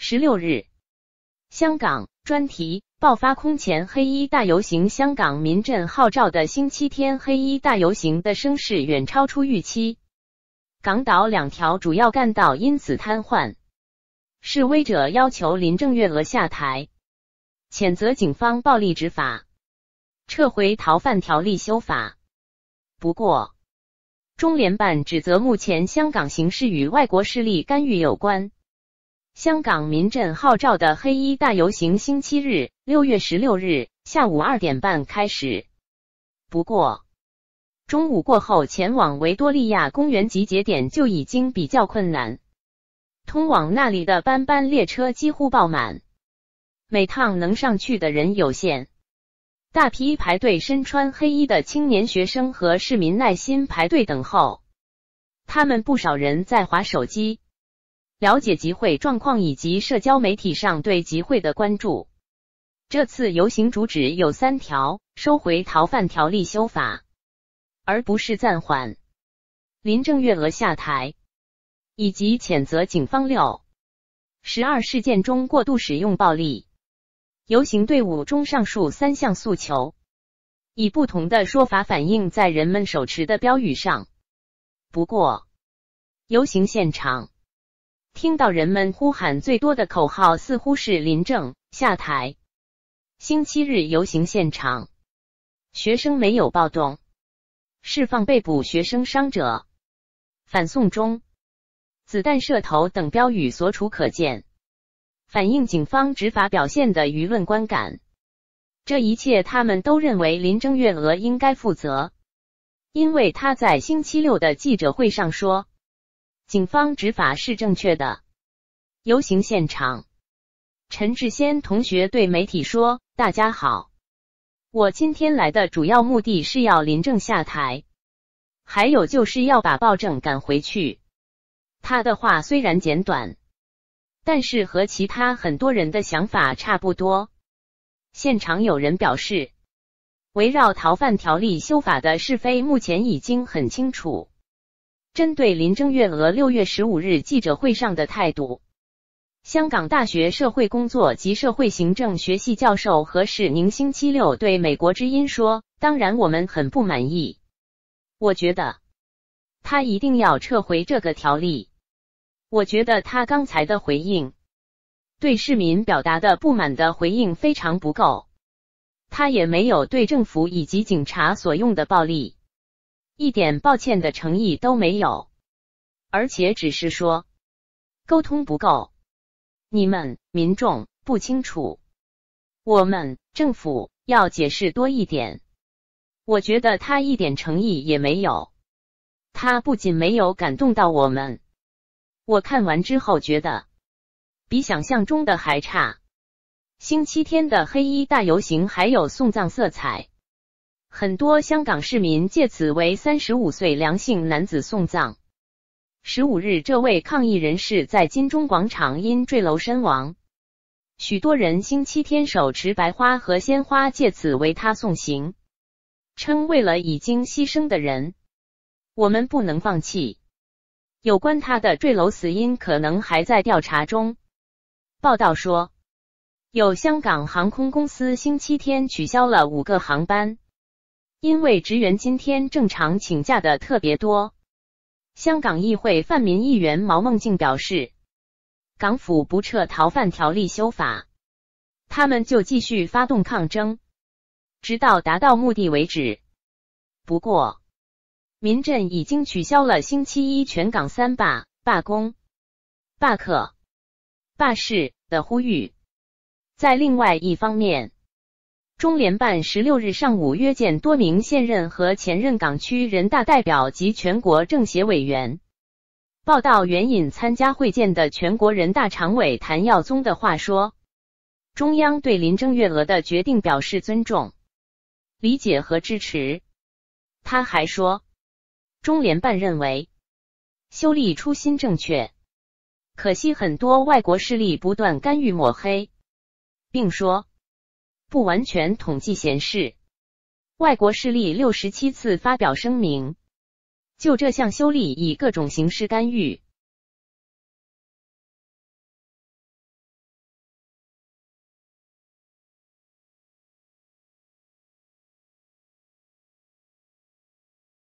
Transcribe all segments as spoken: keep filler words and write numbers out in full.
十六日，香港专题爆发空前黑衣大游行，香港民阵号召的星期天黑衣大游行的声势远超出预期，港岛两条主要干道因此瘫痪。示威者要求林郑月娥下台，谴责警方暴力执法，撤回逃犯条例修法。不过，中联办指责目前香港形势与外国势力干预有关。香港民阵号召的黑衣大游行星期日六月十六日下午二点半开始。不过，中午过后前往维多利亚公园集结点就已经比较困难，通往那里的班班列车几乎爆满，每趟能上去的人有限。大批排队身穿黑衣的青年学生和市民耐心排队等候，他们不少人在滑手机，了解集会状况以及社交媒体上对集会的关注。这次游行主旨有三条：收回逃犯条例修法，而不是暂缓；林郑月娥下台，以及谴责警方六十二事件中过度使用暴力。游行队伍中上述三项诉求，以不同的说法反映在人们手持的标语上。不过，游行现场听到人们呼喊最多的口号似乎是林郑下台。星期日游行现场，学生没有暴动，释放被捕学生伤者，反送中，子弹射头等标语所处可见，反映警方执法表现的舆论观感。这一切他们都认为林郑月娥应该负责，因为她在星期六的记者会上说，警方执法是正确的。游行现场，陈志先同学对媒体说，大家好，我今天来的主要目的是要林郑下台，还有就是要把暴政赶回去。他的话虽然简短，但是和其他很多人的想法差不多。现场有人表示，围绕逃犯条例修法的是非目前已经很清楚。针对林郑月娥六月十五日记者会上的态度，香港大学社会工作及社会行政学系教授何世宁星期六对美国之音说，当然我们很不满意，我觉得他一定要撤回这个条例。我觉得他刚才的回应，对市民表达的不满的回应非常不够，他也没有对政府以及警察所用的暴力一点抱歉的诚意都没有，而且只是说沟通不够，你们民众不清楚，我们政府要解释多一点。我觉得他一点诚意也没有，他不仅没有感动到我们，我看完之后觉得比想象中的还差。星期天的黑衣大游行还有送葬色彩，很多香港市民借此为三十五岁梁姓男子送葬。十五日，这位抗议人士在金钟广场因坠楼身亡，许多人星期天手持白花和鲜花借此为他送行，称为了已经牺牲的人，我们不能放弃。有关他的坠楼死因可能还在调查中。报道说，有香港航空公司星期天取消了五个航班，因为职员今天正常请假的特别多。香港议会泛民议员毛孟静表示，港府不撤逃犯条例修法，他们就继续发动抗争，直到达到目的为止。不过，民阵已经取消了星期一全港三罢、罢工、罢课、罢市的呼吁。在另外一方面，中联办十六日上午约见多名现任和前任港区人大代表及全国政协委员。报道援引参加会见的全国人大常委谭耀宗的话说，中央对林郑月娥的决定表示尊重、理解和支持。他还说，中联办认为修例初心正确，可惜很多外国势力不断干预抹黑，并说不完全统计显示，外国势力六十七次发表声明，就这项修例以各种形式干预。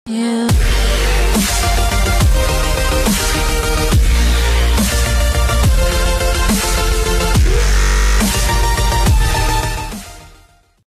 You